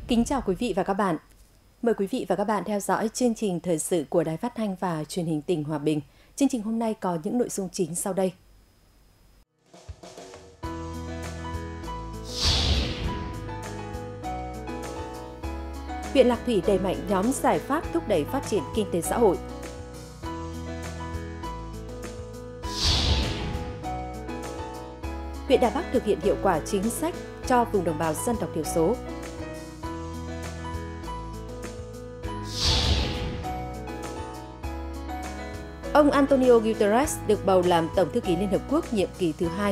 Kính chào quý vị và các bạn. Mời quý vị và các bạn theo dõi chương trình thời sự của Đài Phát thanh và Truyền hình tỉnh Hòa Bình. Chương trình hôm nay có những nội dung chính sau đây. Huyện Lạc Thủy đẩy mạnh nhóm giải pháp thúc đẩy phát triển kinh tế xã hội. Huyện Đà Bắc thực hiện hiệu quả chính sách cho vùng đồng bào dân tộc thiểu số. Ông Antonio Guterres được bầu làm Tổng thư ký Liên Hợp Quốc nhiệm kỳ thứ 2.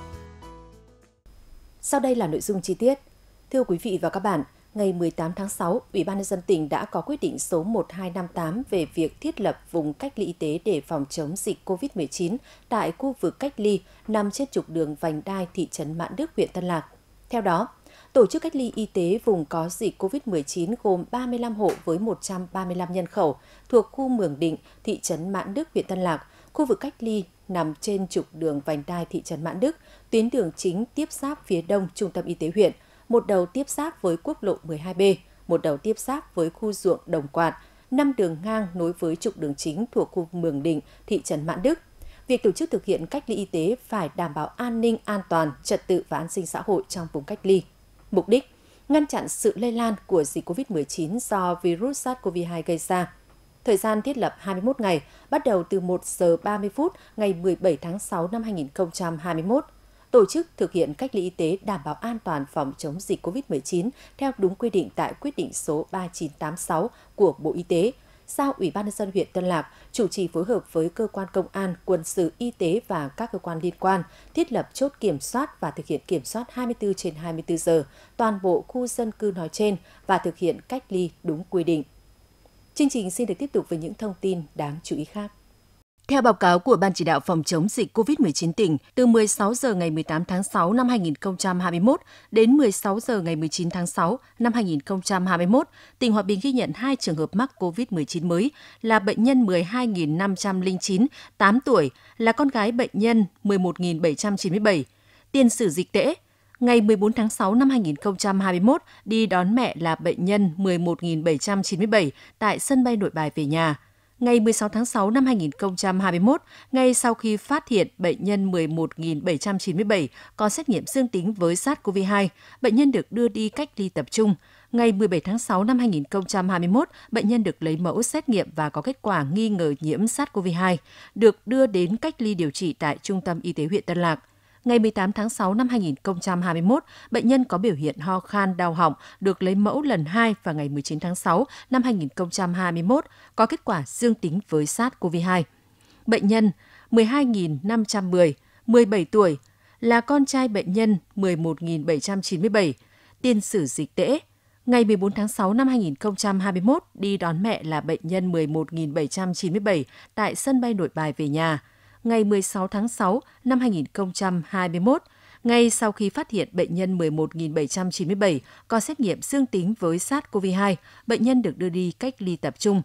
Sau đây là nội dung chi tiết. Thưa quý vị và các bạn, ngày 18 tháng 6, Ủy ban nhân dân tỉnh đã có quyết định số 1258 về việc thiết lập vùng cách ly y tế để phòng chống dịch COVID-19 tại khu vực cách ly nằm trên trục đường Vành Đai, thị trấn Mãn Đức, huyện Tân Lạc. Theo đó, tổ chức cách ly y tế vùng có dịch COVID-19 gồm 35 hộ với 135 nhân khẩu thuộc khu Mường Định, thị trấn Mãn Đức, huyện Tân Lạc. Khu vực cách ly nằm trên trục đường Vành Đai, thị trấn Mãn Đức, tuyến đường chính tiếp giáp phía đông trung tâm y tế huyện, một đầu tiếp giáp với quốc lộ 12B, một đầu tiếp giáp với khu ruộng Đồng Quạt, 5 đường ngang nối với trục đường chính thuộc khu Mường Định, thị trấn Mãn Đức. Việc tổ chức thực hiện cách ly y tế phải đảm bảo an ninh, an toàn, trật tự và an sinh xã hội trong vùng cách ly. Mục đích, ngăn chặn sự lây lan của dịch COVID-19 do virus SARS-CoV-2 gây ra. Thời gian thiết lập 21 ngày, bắt đầu từ 1 giờ 30 phút ngày 17 tháng 6 năm 2021. Tổ chức thực hiện cách ly y tế đảm bảo an toàn phòng chống dịch COVID-19 theo đúng quy định tại quyết định số 3986 của Bộ Y tế, giao Ủy ban nhân dân huyện Tân Lạc chủ trì phối hợp với cơ quan công an, quân sự, y tế và các cơ quan liên quan thiết lập chốt kiểm soát và thực hiện kiểm soát 24/24 giờ toàn bộ khu dân cư nói trên và thực hiện cách ly đúng quy định. Chương trình xin được tiếp tục với những thông tin đáng chú ý khác. Theo báo cáo của Ban chỉ đạo phòng chống dịch COVID-19 tỉnh, từ 16 giờ ngày 18 tháng 6 năm 2021 đến 16 giờ ngày 19 tháng 6 năm 2021, tỉnh Hòa Bình ghi nhận 2 trường hợp mắc COVID-19 mới là bệnh nhân 12.509, 8 tuổi, là con gái bệnh nhân 11.797. Tiền sử dịch tễ, ngày 14 tháng 6 năm 2021, đi đón mẹ là bệnh nhân 11.797 tại sân bay Nội Bài về nhà. Ngày 16 tháng 6 năm 2021, ngay sau khi phát hiện bệnh nhân 11.797 có xét nghiệm dương tính với SARS-CoV-2, bệnh nhân được đưa đi cách ly tập trung. Ngày 17 tháng 6 năm 2021, bệnh nhân được lấy mẫu xét nghiệm và có kết quả nghi ngờ nhiễm SARS-CoV-2, được đưa đến cách ly điều trị tại Trung tâm Y tế huyện Tân Lạc. Ngày 18 tháng 6 năm 2021, bệnh nhân có biểu hiện ho khan, đau họng, được lấy mẫu lần 2 vào ngày 19 tháng 6 năm 2021, có kết quả dương tính với SARS-CoV-2. Bệnh nhân 12.510, 17 tuổi, là con trai bệnh nhân 11.797, tiền sử dịch tễ. Ngày 14 tháng 6 năm 2021, đi đón mẹ là bệnh nhân 11.797 tại sân bay Nội Bài về nhà. Ngày 16 tháng 6 năm 2021, ngay sau khi phát hiện bệnh nhân 11.797 có xét nghiệm dương tính với SARS-CoV-2, bệnh nhân được đưa đi cách ly tập trung.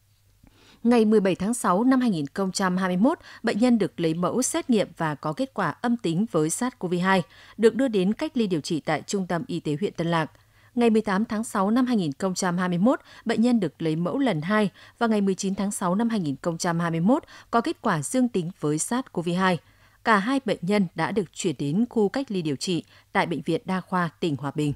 Ngày 17 tháng 6 năm 2021, bệnh nhân được lấy mẫu xét nghiệm và có kết quả âm tính với SARS-CoV-2, được đưa đến cách ly điều trị tại Trung tâm Y tế huyện Tân Lạc. Ngày 18 tháng 6 năm 2021, bệnh nhân được lấy mẫu lần 2 và ngày 19 tháng 6 năm 2021 có kết quả dương tính với SARS-CoV-2. Cả hai bệnh nhân đã được chuyển đến khu cách ly điều trị tại Bệnh viện Đa khoa tỉnh Hòa Bình.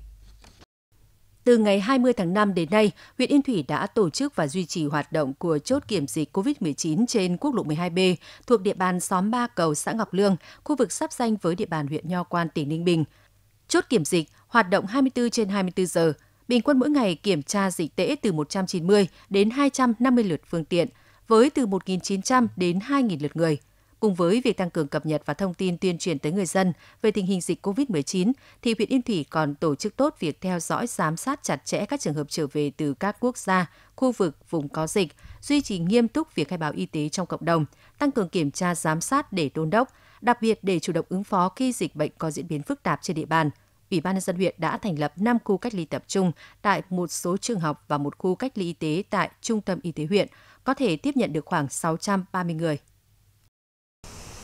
Từ ngày 20 tháng 5 đến nay, huyện Yên Thủy đã tổ chức và duy trì hoạt động của chốt kiểm dịch COVID-19 trên quốc lộ 12B thuộc địa bàn xóm Ba Cầu, xã Ngọc Lương, khu vực giáp ranh với địa bàn huyện Nho Quan, tỉnh Ninh Bình. Chốt kiểm dịch hoạt động 24/24 giờ, bình quân mỗi ngày kiểm tra dịch tễ từ 190 đến 250 lượt phương tiện, với từ 1.900 đến 2.000 lượt người. Cùng với việc tăng cường cập nhật và thông tin tuyên truyền tới người dân về tình hình dịch COVID-19, thì huyện Yên Thủy còn tổ chức tốt việc theo dõi, giám sát chặt chẽ các trường hợp trở về từ các quốc gia, khu vực, vùng có dịch, duy trì nghiêm túc việc khai báo y tế trong cộng đồng, tăng cường kiểm tra, giám sát để đôn đốc, đặc biệt để chủ động ứng phó khi dịch bệnh có diễn biến phức tạp trên địa bàn. Ủy ban nhân dân huyện đã thành lập 5 khu cách ly tập trung tại một số trường học và một khu cách ly y tế tại Trung tâm Y tế huyện, có thể tiếp nhận được khoảng 630 người.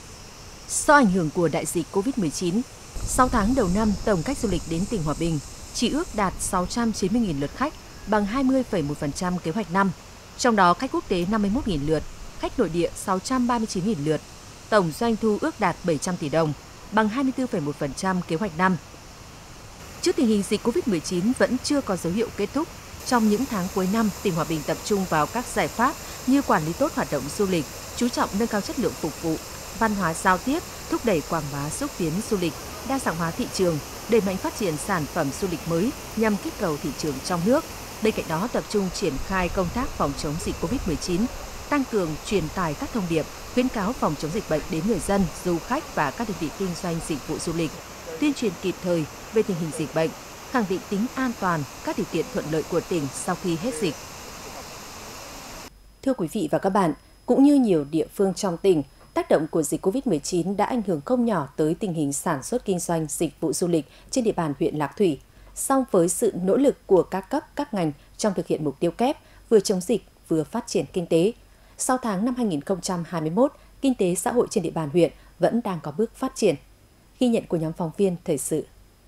Do ảnh hưởng của đại dịch COVID-19, 6 tháng đầu năm, tổng khách du lịch đến tỉnh Hòa Bình chỉ ước đạt 690.000 lượt khách, bằng 20,1% kế hoạch năm. Trong đó khách quốc tế 51.000 lượt, khách nội địa 639.000 lượt. Tổng doanh thu ước đạt 700 tỷ đồng, bằng 24,1% kế hoạch năm. Trước tình hình dịch COVID-19 vẫn chưa có dấu hiệu kết thúc, trong những tháng cuối năm, tỉnh Hòa Bình tập trung vào các giải pháp như quản lý tốt hoạt động du lịch, chú trọng nâng cao chất lượng phục vụ, văn hóa giao tiếp, thúc đẩy quảng bá xúc tiến du lịch, đa dạng hóa thị trường, đẩy mạnh phát triển sản phẩm du lịch mới nhằm kích cầu thị trường trong nước. Bên cạnh đó, tập trung triển khai công tác phòng chống dịch COVID-19, tăng cường truyền tải các thông điệp, khuyến cáo phòng chống dịch bệnh đến người dân, du khách và các đơn vị kinh doanh dịch vụ du lịch, tuyên truyền kịp thời về tình hình dịch bệnh, khẳng định tính an toàn, các điều kiện thuận lợi của tỉnh sau khi hết dịch. Thưa quý vị và các bạn, cũng như nhiều địa phương trong tỉnh, tác động của dịch COVID-19 đã ảnh hưởng không nhỏ tới tình hình sản xuất kinh doanh dịch vụ du lịch trên địa bàn huyện Lạc Thủy. Song với sự nỗ lực của các cấp, các ngành trong thực hiện mục tiêu kép vừa chống dịch vừa phát triển kinh tế, 6 tháng năm 2021, kinh tế xã hội trên địa bàn huyện vẫn đang có bước phát triển. Ghi nhận của nhóm phóng viên thời sự.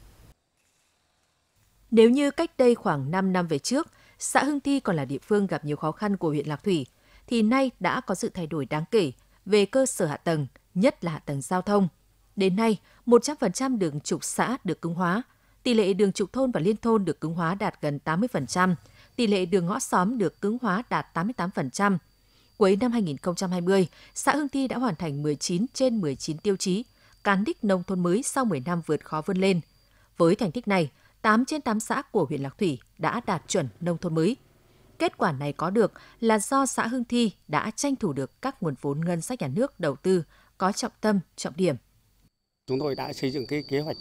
Nếu như cách đây khoảng 5 năm về trước, xã Hưng Thi còn là địa phương gặp nhiều khó khăn của huyện Lạc Thủy, thì nay đã có sự thay đổi đáng kể về cơ sở hạ tầng, nhất là hạ tầng giao thông. Đến nay, 100% đường trục xã được cứng hóa, tỷ lệ đường trục thôn và liên thôn được cứng hóa đạt gần 80%, tỷ lệ đường ngõ xóm được cứng hóa đạt 88%. Cuối năm 2020, xã Hưng Thi đã hoàn thành 19 trên 19 tiêu chí, cán đích nông thôn mới sau 10 năm vượt khó vươn lên. Với thành tích này, 8 trên 8 xã của huyện Lạc Thủy đã đạt chuẩn nông thôn mới. Kết quả này có được là do xã Hưng Thi đã tranh thủ được các nguồn vốn ngân sách nhà nước đầu tư có trọng tâm, trọng điểm. Chúng tôi đã xây dựng cái kế hoạch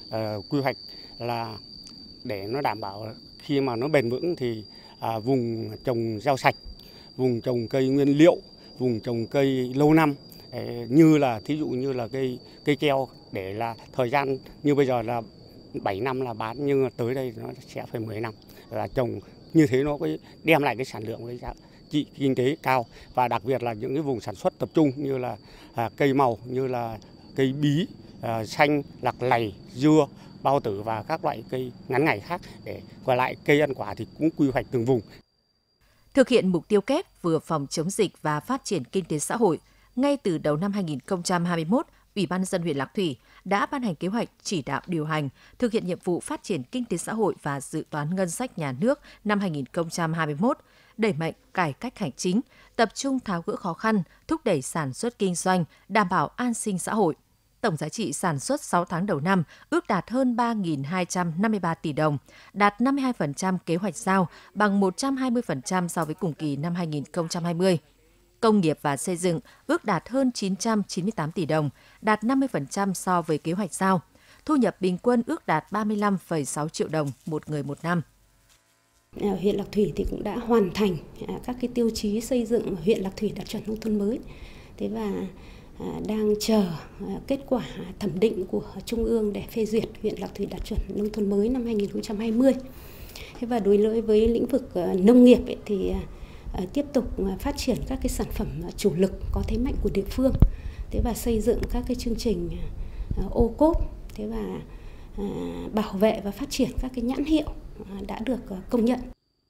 quy hoạch là để nó đảm bảo khi mà nó bền vững thì vùng trồng rau sạch, vùng trồng cây nguyên liệu, vùng trồng cây lâu năm như là thí dụ như là cây keo, để là thời gian như bây giờ là 7 năm là bán, nhưng mà tới đây nó sẽ phải 10 năm là trồng, như thế nó mới đem lại cái sản lượng, cái giá trị kinh tế cao. Và đặc biệt là những cái vùng sản xuất tập trung như là cây màu, như là cây bí, xanh, lạc lày, dưa, bao tử và các loại cây ngắn ngày khác. Để còn lại cây ăn quả thì cũng quy hoạch từng vùng. Thực hiện mục tiêu kép vừa phòng chống dịch và phát triển kinh tế xã hội, ngay từ đầu năm 2021, Ủy ban nhân dân huyện Lạc Thủy đã ban hành kế hoạch chỉ đạo điều hành, thực hiện nhiệm vụ phát triển kinh tế xã hội và dự toán ngân sách nhà nước năm 2021, đẩy mạnh cải cách hành chính, tập trung tháo gỡ khó khăn, thúc đẩy sản xuất kinh doanh, đảm bảo an sinh xã hội. Tổng giá trị sản xuất 6 tháng đầu năm ước đạt hơn 3.253 tỷ đồng, đạt 52% kế hoạch giao, bằng 120% so với cùng kỳ năm 2020. Công nghiệp và xây dựng ước đạt hơn 998 tỷ đồng, đạt 50% so với kế hoạch giao. Thu nhập bình quân ước đạt 35,6 triệu đồng một người một năm. Huyện Lạc Thủy thì cũng đã hoàn thành các cái tiêu chí xây dựng huyện Lạc Thủy đạt chuẩn nông thôn mới. Thế và đang chờ kết quả thẩm định của Trung ương để phê duyệt huyện Lạc Thủy đạt chuẩn nông thôn mới năm 2020. Thế và đối với lĩnh vực nông nghiệp thì tiếp tục phát triển các cái sản phẩm chủ lực có thế mạnh của địa phương. Thế và xây dựng các cái chương trình ô cốp, thế và bảo vệ và phát triển các cái nhãn hiệu đã được công nhận.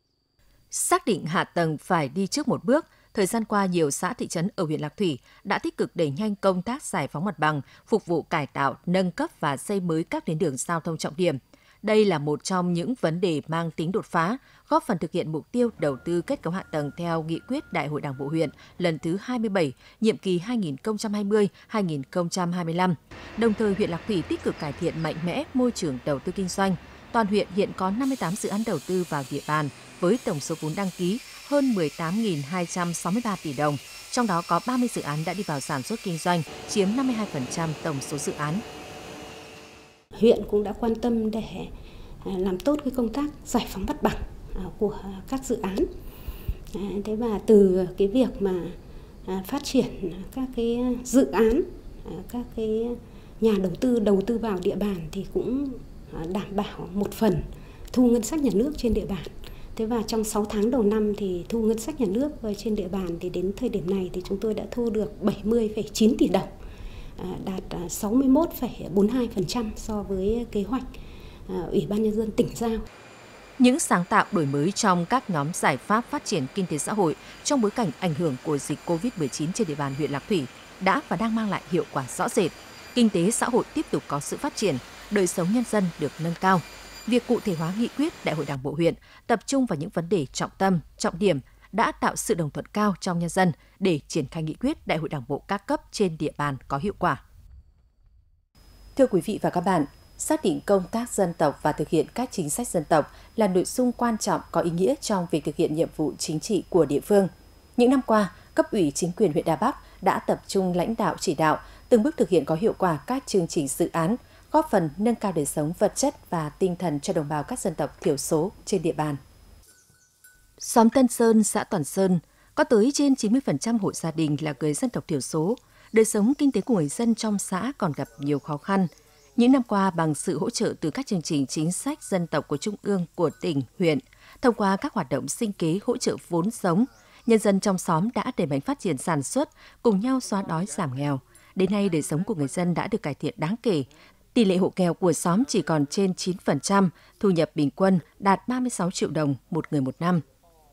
Xác định hạ tầng phải đi trước một bước, thời gian qua nhiều xã thị trấn ở huyện Lạc Thủy đã tích cực đẩy nhanh công tác giải phóng mặt bằng, phục vụ cải tạo, nâng cấp và xây mới các tuyến đường giao thông trọng điểm. Đây là một trong những vấn đề mang tính đột phá, góp phần thực hiện mục tiêu đầu tư kết cấu hạ tầng theo nghị quyết Đại hội Đảng bộ huyện lần thứ 27, nhiệm kỳ 2020-2025. Đồng thời, huyện Lạc Thủy tích cực cải thiện mạnh mẽ môi trường đầu tư kinh doanh. Toàn huyện hiện có 58 dự án đầu tư vào địa bàn với tổng số vốn đăng ký hơn 18.263 tỷ đồng. Trong đó có 30 dự án đã đi vào sản xuất kinh doanh, chiếm 52% tổng số dự án. Huyện cũng đã quan tâm để làm tốt cái công tác giải phóng mặt bằng của các dự án. Thế và từ cái việc mà phát triển các cái dự án, các cái nhà đầu tư vào địa bàn thì cũng đảm bảo một phần thu ngân sách nhà nước trên địa bàn. Thế và trong 6 tháng đầu năm thì thu ngân sách nhà nước trên địa bàn thì đến thời điểm này thì chúng tôi đã thu được 70,9 tỷ đồng, đạt 61,42% so với kế hoạch Ủy ban Nhân dân tỉnh giao. Những sáng tạo đổi mới trong các nhóm giải pháp phát triển kinh tế xã hội trong bối cảnh ảnh hưởng của dịch COVID-19 trên địa bàn huyện Lạc Thủy đã và đang mang lại hiệu quả rõ rệt. Kinh tế xã hội tiếp tục có sự phát triển, đời sống nhân dân được nâng cao. Việc cụ thể hóa nghị quyết Đại hội Đảng bộ huyện, tập trung vào những vấn đề trọng tâm, trọng điểm đã tạo sự đồng thuận cao trong nhân dân để triển khai nghị quyết Đại hội Đảng bộ các cấp trên địa bàn có hiệu quả. Thưa quý vị và các bạn, xác định công tác dân tộc và thực hiện các chính sách dân tộc là nội dung quan trọng có ý nghĩa trong việc thực hiện nhiệm vụ chính trị của địa phương. Những năm qua, cấp ủy chính quyền huyện Đà Bắc đã tập trung lãnh đạo chỉ đạo, từng bước thực hiện có hiệu quả các chương trình dự án, góp phần nâng cao đời sống vật chất và tinh thần cho đồng bào các dân tộc thiểu số trên địa bàn. Xóm Tân Sơn, xã Toàn Sơn có tới trên 90% hộ gia đình là người dân tộc thiểu số. Đời sống kinh tế của người dân trong xã còn gặp nhiều khó khăn. Những năm qua, bằng sự hỗ trợ từ các chương trình chính sách dân tộc của Trung ương, của tỉnh, huyện, thông qua các hoạt động sinh kế hỗ trợ vốn sống, nhân dân trong xóm đã đẩy mạnh phát triển sản xuất, cùng nhau xóa đói giảm nghèo. Đến nay, đời sống của người dân đã được cải thiện đáng kể. Tỷ lệ hộ nghèo của xóm chỉ còn trên 9%, thu nhập bình quân đạt 36 triệu đồng một người một năm.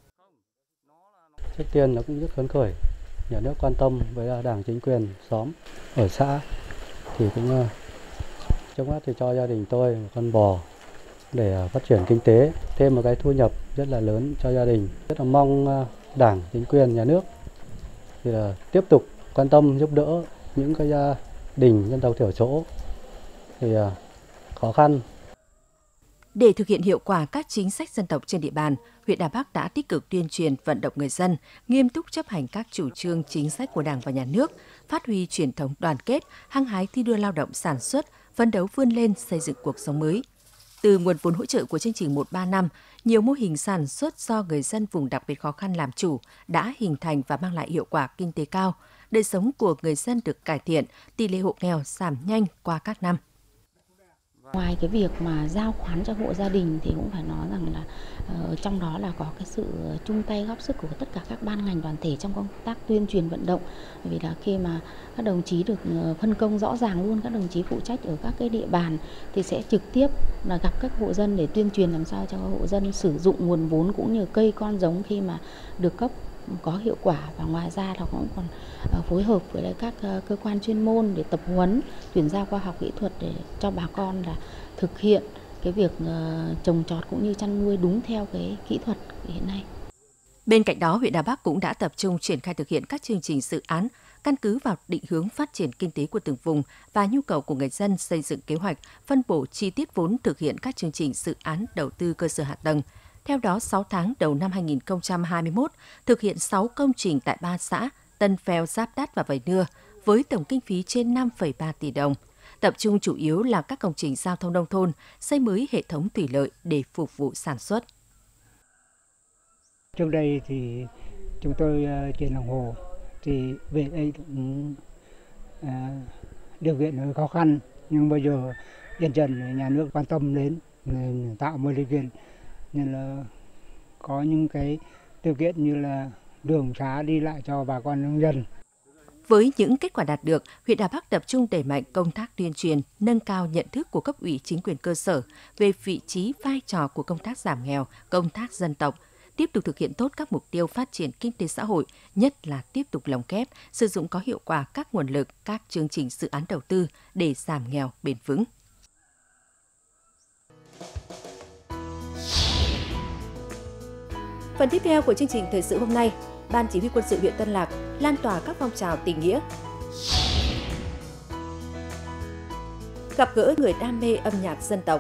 Trước tiên nó cũng rất phấn khởi, nhà nước quan tâm với đảng chính quyền xóm ở xã thì cũng trước mắt thì cho gia đình tôi một con bò để phát triển kinh tế, thêm một cái thu nhập rất là lớn cho gia đình. Rất là mong đảng, chính quyền, nhà nước thì là tiếp tục quan tâm giúp đỡ những cái gia đình dân tộc thiểu số thì khó khăn. Để thực hiện hiệu quả các chính sách dân tộc trên địa bàn, huyện Đà Bắc đã tích cực tuyên truyền vận động người dân nghiêm túc chấp hành các chủ trương chính sách của Đảng và Nhà nước, phát huy truyền thống đoàn kết, hăng hái thi đua lao động sản xuất, phấn đấu vươn lên xây dựng cuộc sống mới. Từ nguồn vốn hỗ trợ của chương trình 135, nhiều mô hình sản xuất do người dân vùng đặc biệt khó khăn làm chủ đã hình thành và mang lại hiệu quả kinh tế cao. Đời sống của người dân được cải thiện, tỷ lệ hộ nghèo giảm nhanh qua các năm. Ngoài cái việc mà giao khoán cho hộ gia đình thì cũng phải nói rằng là trong đó là có cái sự chung tay góp sức của tất cả các ban ngành đoàn thể trong công tác tuyên truyền vận động. Vì là khi mà các đồng chí được phân công rõ ràng luôn, các đồng chí phụ trách ở các cái địa bàn thì sẽ trực tiếp là gặp các hộ dân để tuyên truyền làm sao cho các hộ dân sử dụng nguồn vốn cũng như cây con giống khi mà được cấp có hiệu quả. Và ngoài ra là cũng còn phối hợp với các cơ quan chuyên môn để tập huấn, chuyển giao khoa học kỹ thuật để cho bà con là thực hiện cái việc trồng trọt cũng như chăn nuôi đúng theo cái kỹ thuật hiện nay. Bên cạnh đó, huyện Đà Bắc cũng đã tập trung triển khai thực hiện các chương trình dự án, căn cứ vào định hướng phát triển kinh tế của từng vùng và nhu cầu của người dân, xây dựng kế hoạch, phân bổ chi tiết vốn thực hiện các chương trình dự án đầu tư cơ sở hạ tầng. Theo đó, 6 tháng đầu năm 2021, thực hiện 6 công trình tại 3 xã Tân Phèo, Giáp Đát và Vầy Nưa với tổng kinh phí trên 5,3 tỷ đồng. Tập trung chủ yếu là các công trình giao thông nông thôn, xây mới hệ thống thủy lợi để phục vụ sản xuất. Trước đây thì chúng tôi trên lòng hồ thì về đây cũng điều kiện hơi khó khăn, nhưng bây giờ dần dần nhà nước quan tâm đến tạo một điều kiện nên là có những cái điều kiện như là đường xá đi lại cho bà con nông dân. Với những kết quả đạt được, huyện Đà Bắc tập trung đẩy mạnh công tác tuyên truyền, nâng cao nhận thức của cấp ủy chính quyền cơ sở về vị trí vai trò của công tác giảm nghèo, công tác dân tộc, tiếp tục thực hiện tốt các mục tiêu phát triển kinh tế xã hội, nhất là tiếp tục lồng ghép, sử dụng có hiệu quả các nguồn lực, các chương trình dự án đầu tư để giảm nghèo bền vững. Phần tiếp theo của chương trình thời sự hôm nay, Ban Chỉ huy Quân sự huyện Tân Lạc lan tỏa các phong trào tình nghĩa. Gặp gỡ người đam mê âm nhạc dân tộc.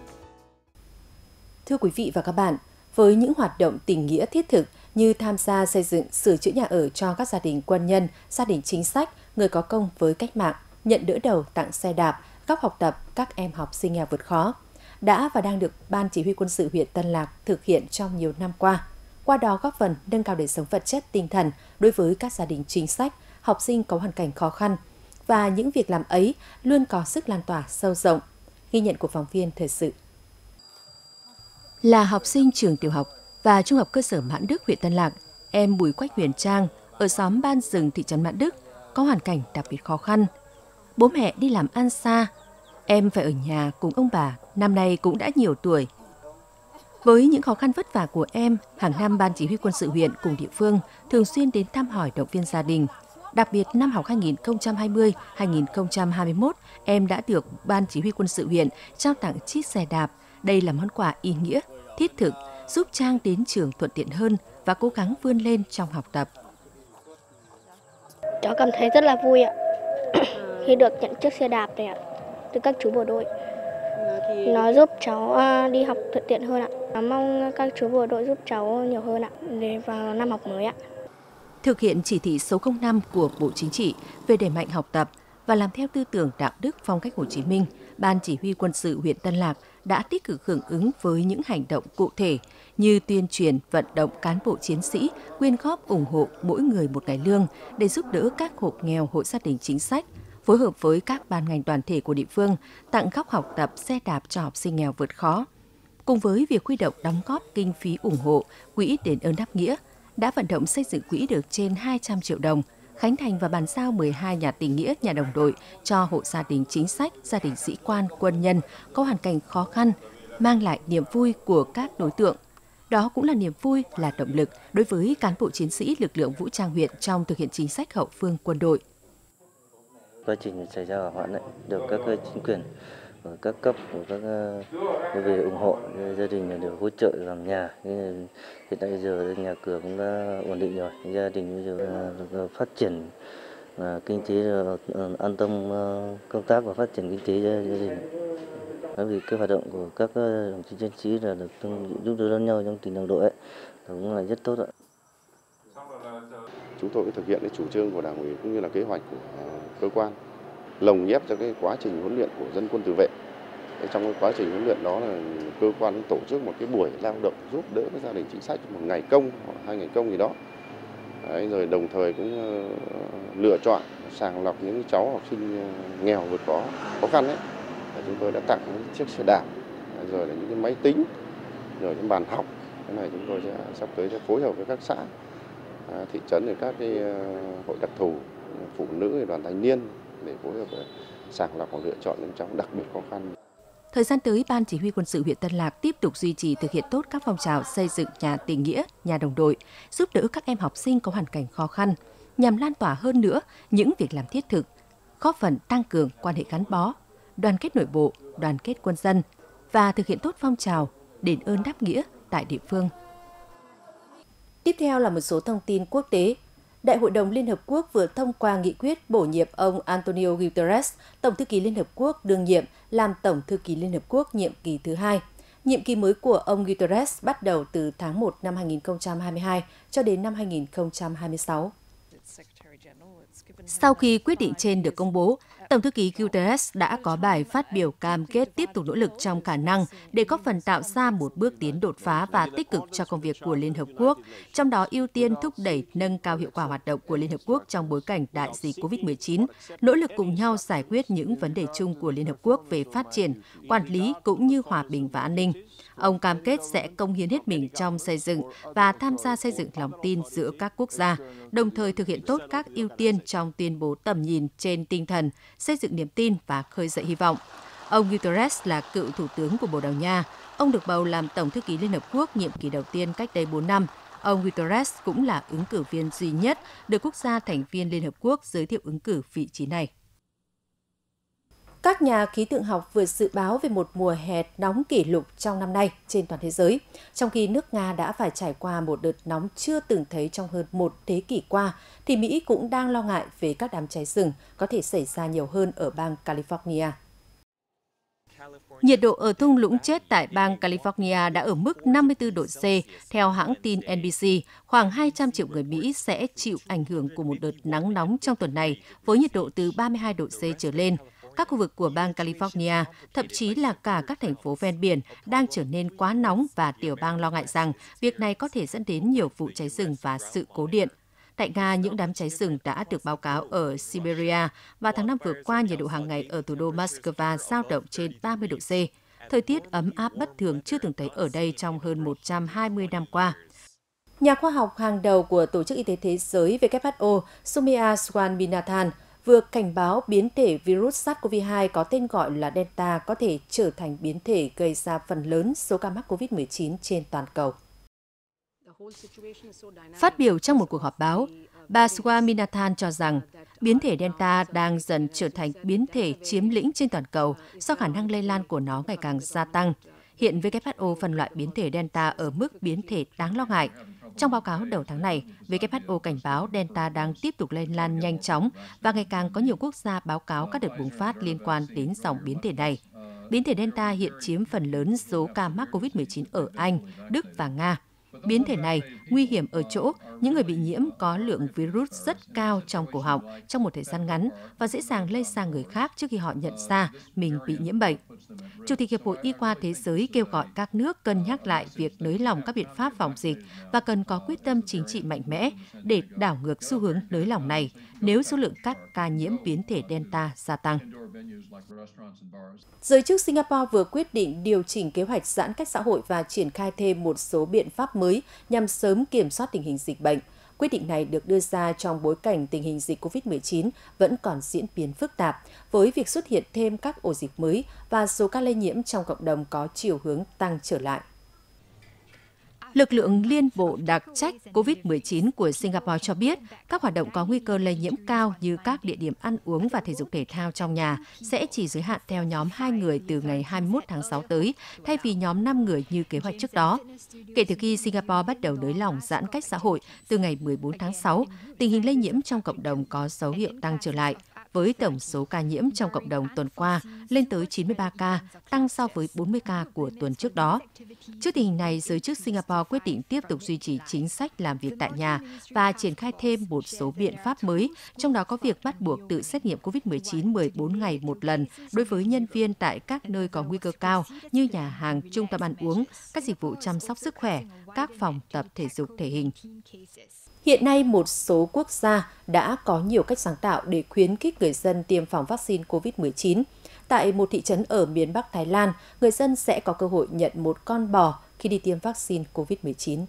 Thưa quý vị và các bạn, với những hoạt động tình nghĩa thiết thực như tham gia xây dựng, sửa chữa nhà ở cho các gia đình quân nhân, gia đình chính sách, người có công với cách mạng, nhận đỡ đầu tặng xe đạp, góc học tập các em học sinh nghèo vượt khó, đã và đang được Ban Chỉ huy Quân sự huyện Tân Lạc thực hiện trong nhiều năm qua đó góp phần nâng cao đời sống vật chất tinh thần đối với các gia đình chính sách, học sinh có hoàn cảnh khó khăn, và những việc làm ấy luôn có sức lan tỏa sâu rộng. Ghi nhận của phóng viên thời sự. Là học sinh trường tiểu học và trung học cơ sở Mãn Đức, huyện Tân Lạc, em Bùi Quách Huyền Trang ở xóm Ban Rừng, thị trấn Mãn Đức có hoàn cảnh đặc biệt khó khăn. Bố mẹ đi làm ăn xa, Em phải ở nhà cùng ông bà, năm nay cũng đã nhiều tuổi. Với những khó khăn vất vả của em, hàng năm Ban Chỉ huy Quân sự huyện cùng địa phương thường xuyên đến thăm hỏi động viên gia đình. Đặc biệt năm học 2020-2021, em đã được Ban Chỉ huy Quân sự huyện trao tặng chiếc xe đạp. Đây là món quà ý nghĩa, thiết thực, giúp Trang đến trường thuận tiện hơn và cố gắng vươn lên trong học tập. Cháu cảm thấy rất là vui ạ, khi được nhận chiếc xe đạp này ạ, từ các chú bộ đội. Nó giúp cháu đi học thuận tiện hơn ạ. Mong các chú bộ đội giúp cháu nhiều hơn ạ, để vào năm học mới ạ. Thực hiện chỉ thị số 05 của Bộ Chính trị về đẩy mạnh học tập và làm theo tư tưởng đạo đức phong cách Hồ Chí Minh, Ban Chỉ huy Quân sự huyện Tân Lạc đã tích cực hưởng ứng với những hành động cụ thể như tuyên truyền, vận động cán bộ chiến sĩ quyên góp ủng hộ mỗi người một ngày lương để giúp đỡ các hộ nghèo, hộ gia đình chính sách, phối hợp với các ban ngành đoàn thể của địa phương tặng góc học tập xe đạp cho học sinh nghèo vượt khó. Cùng với việc huy động đóng góp kinh phí ủng hộ quỹ đền ơn đáp nghĩa, đã vận động xây dựng quỹ được trên 200 triệu đồng, khánh thành và bàn giao 12 nhà tình nghĩa, nhà đồng đội cho hộ gia đình chính sách, gia đình sĩ quan, quân nhân có hoàn cảnh khó khăn, mang lại niềm vui của các đối tượng. Đó cũng là niềm vui, là động lực đối với cán bộ chiến sĩ lực lượng vũ trang huyện trong thực hiện chính sách hậu phương quân đội. Quá trình xảy ra hỏa hoạn được các chính quyền ở các cấp của các về ủng hộ gia đình được hỗ trợ làm nhà. Hiện tại giờ nhà cửa cũng đã ổn định rồi, gia đình bây giờ được phát triển kinh tế, an tâm công tác và phát triển kinh tế gia đình. Bởi vì cái hoạt động của các đồng chí chiến sĩ là được giúp đỡ lẫn nhau trong tình đồng đội ấy, cũng là rất tốt ạ. Chúng tôi thực hiện cái chủ trương của Đảng ủy cũng như là kế hoạch của cơ quan, lồng ghép cho cái quá trình huấn luyện của dân quân tự vệ. Trong cái quá trình huấn luyện đó là cơ quan tổ chức một cái buổi lao động giúp đỡ các gia đình chính sách một ngày công hoặc 2 ngày công gì đó. Đấy, rồi đồng thời cũng lựa chọn sàng lọc những cháu học sinh nghèo vượt khó khăn ấy. Chúng tôi đã tặng những chiếc xe đạp, rồi là những cái máy tính, rồi những bàn học. Cái này chúng tôi sẽ sắp tới sẽ phối hợp với các xã, thị trấn, rồi các cái hội đặc thù, phụ nữ, đoàn thanh niên để phối hợp sàng lọc và lựa chọn những cháu đặc biệt khó khăn. Thời gian tới, Ban Chỉ huy Quân sự huyện Tân Lạc tiếp tục duy trì thực hiện tốt các phong trào xây dựng nhà tình nghĩa, nhà đồng đội, giúp đỡ các em học sinh có hoàn cảnh khó khăn, nhằm lan tỏa hơn nữa những việc làm thiết thực, góp phần tăng cường quan hệ gắn bó, đoàn kết nội bộ, đoàn kết quân dân và thực hiện tốt phong trào đền ơn đáp nghĩa tại địa phương. Tiếp theo là một số thông tin quốc tế. Đại hội đồng Liên Hợp Quốc vừa thông qua nghị quyết bổ nhiệm ông Antonio Guterres, Tổng thư ký Liên Hợp Quốc đương nhiệm, làm Tổng thư ký Liên Hợp Quốc nhiệm kỳ thứ 2. Nhiệm kỳ mới của ông Guterres bắt đầu từ tháng 1 năm 2022 cho đến năm 2026. Sau khi quyết định trên được công bố, Tổng thư ký Guterres đã có bài phát biểu cam kết tiếp tục nỗ lực trong khả năng để góp phần tạo ra một bước tiến đột phá và tích cực cho công việc của Liên Hợp Quốc, trong đó ưu tiên thúc đẩy nâng cao hiệu quả hoạt động của Liên Hợp Quốc trong bối cảnh đại dịch COVID-19, nỗ lực cùng nhau giải quyết những vấn đề chung của Liên Hợp Quốc về phát triển, quản lý cũng như hòa bình và an ninh. Ông cam kết sẽ cống hiến hết mình trong xây dựng và tham gia xây dựng lòng tin giữa các quốc gia, đồng thời thực hiện tốt các ưu tiên trong tuyên bố tầm nhìn trên tinh thần xây dựng niềm tin và khơi dậy hy vọng. Ông Guterres là cựu thủ tướng của Bồ Đào Nha. Ông được bầu làm Tổng thư ký Liên Hợp Quốc nhiệm kỳ đầu tiên cách đây 4 năm. Ông Guterres cũng là ứng cử viên duy nhất được quốc gia thành viên Liên Hợp Quốc giới thiệu ứng cử vị trí này. Các nhà khí tượng học vừa dự báo về một mùa hè nóng kỷ lục trong năm nay trên toàn thế giới, trong khi nước Nga đã phải trải qua một đợt nóng chưa từng thấy trong hơn một thế kỷ qua, thì Mỹ cũng đang lo ngại về các đám cháy rừng có thể xảy ra nhiều hơn ở bang California. Nhiệt độ ở thung lũng chết tại bang California đã ở mức 54 độ C. Theo hãng tin NBC, khoảng 200 triệu người Mỹ sẽ chịu ảnh hưởng của một đợt nắng nóng trong tuần này, với nhiệt độ từ 32 độ C trở lên. Các khu vực của bang California, thậm chí là cả các thành phố ven biển, đang trở nên quá nóng và tiểu bang lo ngại rằng việc này có thể dẫn đến nhiều vụ cháy rừng và sự cố điện. Tại Nga, những đám cháy rừng đã được báo cáo ở Siberia và tháng 5 vừa qua, nhiệt độ hàng ngày ở thủ đô Moscow dao động trên 30 độ C. Thời tiết ấm áp bất thường chưa từng thấy ở đây trong hơn 120 năm qua. Nhà khoa học hàng đầu của Tổ chức Y tế Thế giới WHO, Soumya Swaminathan, vừa cảnh báo biến thể virus SARS-CoV-2 có tên gọi là Delta có thể trở thành biến thể gây ra phần lớn số ca mắc COVID-19 trên toàn cầu. Phát biểu trong một cuộc họp báo, bà Swaminathan cho rằng biến thể Delta đang dần trở thành biến thể chiếm lĩnh trên toàn cầu do khả năng lây lan của nó ngày càng gia tăng. Hiện WHO phân loại biến thể Delta ở mức biến thể đáng lo ngại. Trong báo cáo đầu tháng này, WHO cảnh báo Delta đang tiếp tục lây lan nhanh chóng và ngày càng có nhiều quốc gia báo cáo các đợt bùng phát liên quan đến dòng biến thể này. Biến thể Delta hiện chiếm phần lớn số ca mắc COVID-19 ở Anh, Đức và Nga. Biến thể này nguy hiểm ở chỗ những người bị nhiễm có lượng virus rất cao trong cổ họng trong một thời gian ngắn và dễ dàng lây sang người khác trước khi họ nhận ra mình bị nhiễm bệnh. Chủ tịch Hiệp hội Y khoa Thế giới kêu gọi các nước cân nhắc lại việc nới lỏng các biện pháp phòng dịch và cần có quyết tâm chính trị mạnh mẽ để đảo ngược xu hướng nới lỏng này nếu số lượng các ca nhiễm biến thể Delta gia tăng. Giới chức Singapore vừa quyết định điều chỉnh kế hoạch giãn cách xã hội và triển khai thêm một số biện pháp mới nhằm sớm kiểm soát tình hình dịch bệnh. Quyết định này được đưa ra trong bối cảnh tình hình dịch COVID-19 vẫn còn diễn biến phức tạp, với việc xuất hiện thêm các ổ dịch mới và số ca lây nhiễm trong cộng đồng có chiều hướng tăng trở lại. Lực lượng liên bộ đặc trách COVID-19 của Singapore cho biết các hoạt động có nguy cơ lây nhiễm cao như các địa điểm ăn uống và thể dục thể thao trong nhà sẽ chỉ giới hạn theo nhóm 2 người từ ngày 21 tháng 6 tới, thay vì nhóm 5 người như kế hoạch trước đó. Kể từ khi Singapore bắt đầu nới lỏng giãn cách xã hội từ ngày 14 tháng 6, tình hình lây nhiễm trong cộng đồng có dấu hiệu tăng trở lại, với tổng số ca nhiễm trong cộng đồng tuần qua lên tới 93 ca, tăng so với 40 ca của tuần trước đó. Trước tình hình này, giới chức Singapore quyết định tiếp tục duy trì chính sách làm việc tại nhà và triển khai thêm một số biện pháp mới, trong đó có việc bắt buộc tự xét nghiệm COVID-19 14 ngày một lần đối với nhân viên tại các nơi có nguy cơ cao như nhà hàng, trung tâm ăn uống, các dịch vụ chăm sóc sức khỏe, các phòng tập thể dục thể hình. Hiện nay, một số quốc gia đã có nhiều cách sáng tạo để khuyến khích người dân tiêm phòng vaccine COVID-19. Tại một thị trấn ở miền Bắc Thái Lan, người dân sẽ có cơ hội nhận một con bò khi đi tiêm vaccine COVID-19.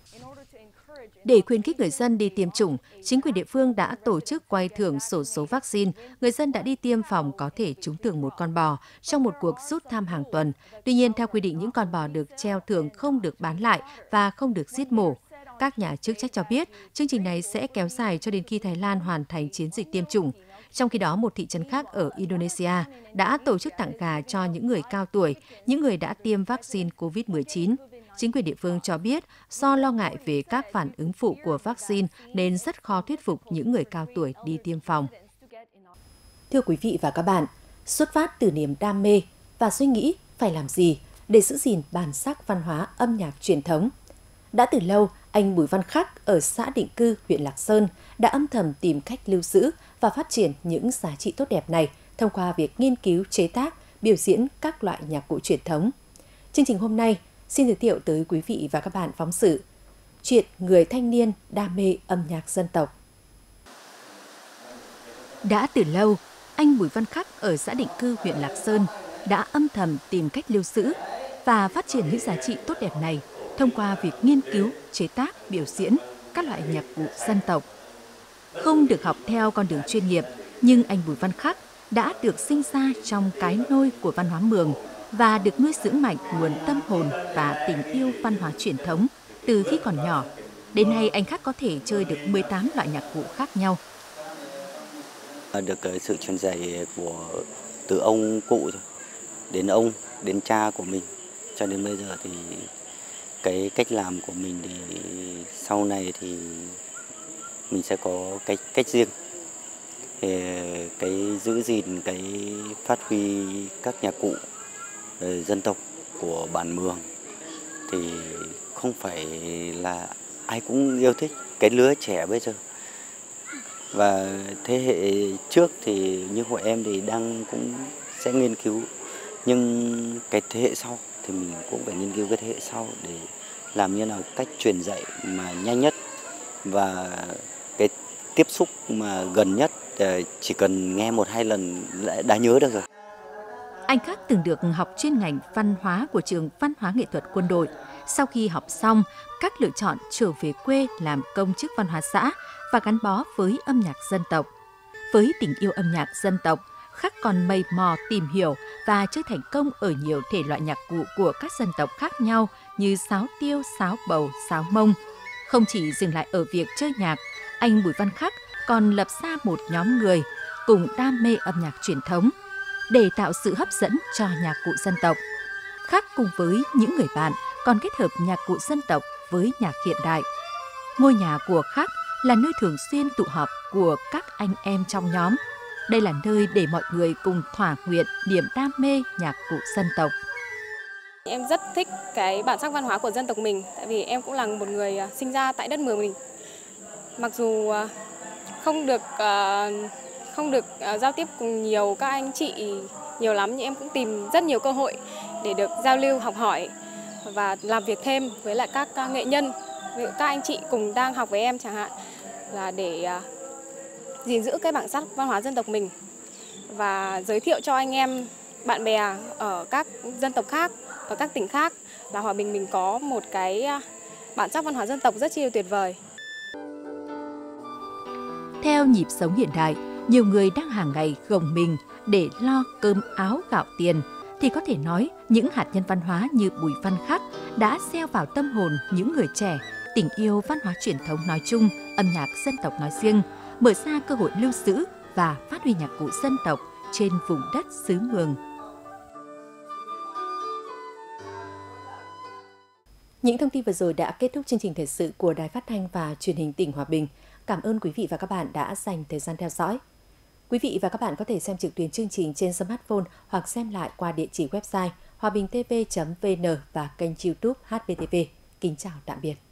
Để khuyến khích người dân đi tiêm chủng, chính quyền địa phương đã tổ chức quay thưởng xổ số vaccine. Người dân đã đi tiêm phòng có thể trúng thưởng một con bò trong một cuộc rút thăm hàng tuần. Tuy nhiên, theo quy định, những con bò được treo thưởng không được bán lại và không được giết mổ. Các nhà chức trách cho biết, chương trình này sẽ kéo dài cho đến khi Thái Lan hoàn thành chiến dịch tiêm chủng. Trong khi đó, một thị trấn khác ở Indonesia đã tổ chức tặng gà cho những người cao tuổi, những người đã tiêm vaccine COVID-19. Chính quyền địa phương cho biết, do lo ngại về các phản ứng phụ của vaccine nên rất khó thuyết phục những người cao tuổi đi tiêm phòng. Thưa quý vị và các bạn, xuất phát từ niềm đam mê và suy nghĩ phải làm gì để giữ gìn bản sắc văn hóa âm nhạc truyền thống. Đã từ lâu, anh Bùi Văn Khắc ở xã Định Cư, huyện Lạc Sơn đã âm thầm tìm cách lưu giữ và phát triển những giá trị tốt đẹp này thông qua việc nghiên cứu, chế tác, biểu diễn các loại nhạc cụ truyền thống. Chương trình hôm nay xin giới thiệu tới quý vị và các bạn phóng sự chuyện người thanh niên đam mê âm nhạc dân tộc. Đã từ lâu, anh Bùi Văn Khắc ở xã Định Cư, huyện Lạc Sơn đã âm thầm tìm cách lưu giữ và phát triển những giá trị tốt đẹp này thông qua việc nghiên cứu, chế tác, biểu diễn các loại nhạc cụ dân tộc. Không được học theo con đường chuyên nghiệp, nhưng anh Bùi Văn Khắc đã được sinh ra trong cái nôi của văn hóa Mường và được nuôi dưỡng mạnh nguồn tâm hồn và tình yêu văn hóa truyền thống từ khi còn nhỏ. Đến nay, anh Khắc có thể chơi được 18 loại nhạc cụ khác nhau. Được sự truyền dạy từ ông cụ đến cha của mình cho đến bây giờ thì cái cách làm của mình thì sau này thì mình sẽ có cách riêng. Cái giữ gìn, cái phát huy các nhạc cụ dân tộc của bản Mường thì không phải là ai cũng yêu thích. Cái lứa trẻ bây giờ và thế hệ trước thì như hội em thì cũng sẽ nghiên cứu, nhưng cái thế hệ sau thì mình cũng phải nghiên cứu cái thế hệ sau để làm như nào cách truyền dạy mà nhanh nhất và cái tiếp xúc mà gần nhất, chỉ cần nghe 1-2 lần đã nhớ được rồi. Anh Khắc từng được học chuyên ngành văn hóa của trường Văn hóa Nghệ thuật Quân đội. Sau khi học xong, Khắc lựa chọn trở về quê làm công chức văn hóa xã và gắn bó với âm nhạc dân tộc. Với tình yêu âm nhạc dân tộc, Khắc còn mày mò tìm hiểu và chơi thành công ở nhiều thể loại nhạc cụ của các dân tộc khác nhau như sáo tiêu, sáo bầu, sáo mông. Không chỉ dừng lại ở việc chơi nhạc, anh Bùi Văn Khắc còn lập ra một nhóm người cùng đam mê âm nhạc truyền thống để tạo sự hấp dẫn cho nhạc cụ dân tộc. Khắc cùng với những người bạn còn kết hợp nhạc cụ dân tộc với nhạc hiện đại. Ngôi nhà của Khắc là nơi thường xuyên tụ họp của các anh em trong nhóm. Đây là nơi để mọi người cùng thỏa nguyện niềm đam mê nhạc cụ dân tộc. Em rất thích cái bản sắc văn hóa của dân tộc mình, tại vì em cũng là một người sinh ra tại đất Mường mình. Mặc dù không được giao tiếp cùng nhiều các anh chị nhiều lắm, nhưng em cũng tìm rất nhiều cơ hội để được giao lưu, học hỏi và làm việc thêm với lại các nghệ nhân, các anh chị cùng đang học với em chẳng hạn, là để gìn giữ cái bản sắc văn hóa dân tộc mình và giới thiệu cho anh em, bạn bè ở các dân tộc khác, ở các tỉnh khác là Hòa Bình mình có một cái bản sắc văn hóa dân tộc rất chi tuyệt vời. Theo nhịp sống hiện đại, nhiều người đang hàng ngày gồng mình để lo cơm áo gạo tiền, thì có thể nói những hạt nhân văn hóa như Bùi Văn Khắc đã gieo vào tâm hồn những người trẻ tình yêu văn hóa truyền thống nói chung, âm nhạc dân tộc nói riêng, mở ra cơ hội lưu giữ và phát huy nhạc cụ dân tộc trên vùng đất xứ Mường. Những thông tin vừa rồi đã kết thúc chương trình thời sự của Đài Phát thanh và Truyền hình tỉnh Hòa Bình. Cảm ơn quý vị và các bạn đã dành thời gian theo dõi. Quý vị và các bạn có thể xem trực tuyến chương trình trên smartphone hoặc xem lại qua địa chỉ website hoabingtv.vn và kênh YouTube HPTV. Kính chào tạm biệt.